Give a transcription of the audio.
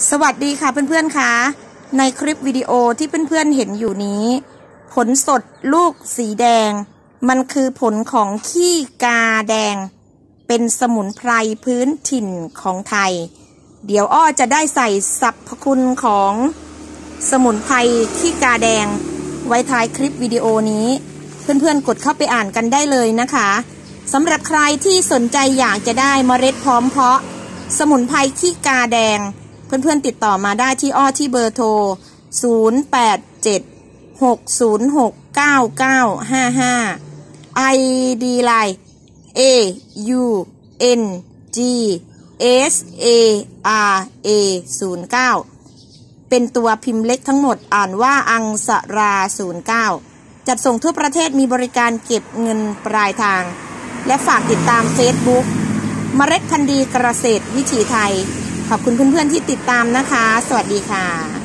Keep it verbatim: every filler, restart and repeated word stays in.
สวัสดีค่ะเพื่อนๆค่ะในคลิปวิดีโอที่เพื่อนๆเห็นอยู่นี้ผลสดลูกสีแดงมันคือผลของขี้กาแดงเป็นสมุนไพรพื้นถิ่นของไทยเดี๋ยวอ้อจะได้ใส่สรรพคุณของสมุนไพรขี้กาแดงไว้ท้ายคลิปวิดีโอนี้เพื่อนๆกดเข้าไปอ่านกันได้เลยนะคะสำหรับใครที่สนใจอยากจะได้เมล็ดพร้อมเพาะสมุนไพรขี้กาแดงเพื่อนๆติดต่อมาได้ที่อ้อที่เบอร์โทรศูนย์ แปด เจ็ด หก ศูนย์ หก เก้า เก้า ห้า ห้า ไอ ดี ไลน์ A U N G S A R A ศูนย์ เก้า เป็นตัวพิมพ์เล็กทั้งหมดอ่านว่าอังสราศูนย์เก้าจัดส่งทั่วประเทศมีบริการเก็บเงินปลายทางและฝากติดตาม Facebook เมล็ดพันธุ์ดีเกษตรวิถีไทยขอบคุณเพื่อนๆที่ติดตามนะคะสวัสดีค่ะ